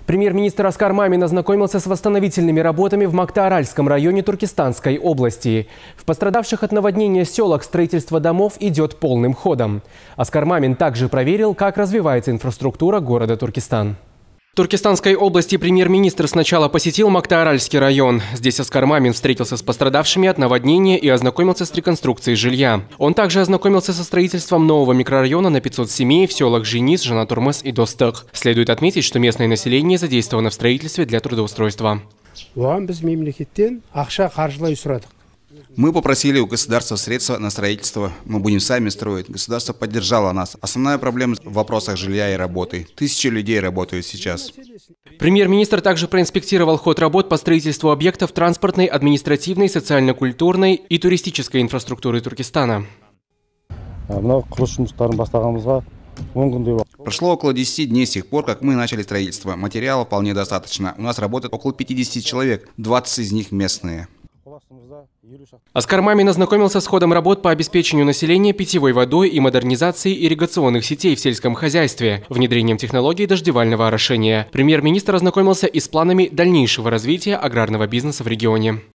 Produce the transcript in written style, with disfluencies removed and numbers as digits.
Премьер-министр Аскар Мамин ознакомился с восстановительными работами в Мактааральском районе Туркестанской области. В пострадавших от наводнения селах строительство домов идет полным ходом. Аскар Мамин также проверил, как развивается инфраструктура города Туркестан. В Туркестанской области премьер-министр сначала посетил Мактааральский район. Здесь Аскар Мамин встретился с пострадавшими от наводнения и ознакомился с реконструкцией жилья. Он также ознакомился со строительством нового микрорайона на 500 семей в селах Женис, Жанатурмес и Достык. Следует отметить, что местное население задействовано в строительстве для трудоустройства. Мы попросили у государства средства на строительство. Мы будем сами строить. Государство поддержало нас. Основная проблема в вопросах жилья и работы. Тысячи людей работают сейчас. Премьер-министр также проинспектировал ход работ по строительству объектов транспортной, административной, социально-культурной и туристической инфраструктуры Туркестана. Прошло около 10 дней с тех пор, как мы начали строительство. Материала вполне достаточно. У нас работает около 50 человек, 20 из них местные. Аскар Мамин ознакомился с ходом работ по обеспечению населения питьевой водой и модернизации ирригационных сетей в сельском хозяйстве, внедрением технологий дождевального орошения. Премьер-министр ознакомился и с планами дальнейшего развития аграрного бизнеса в регионе.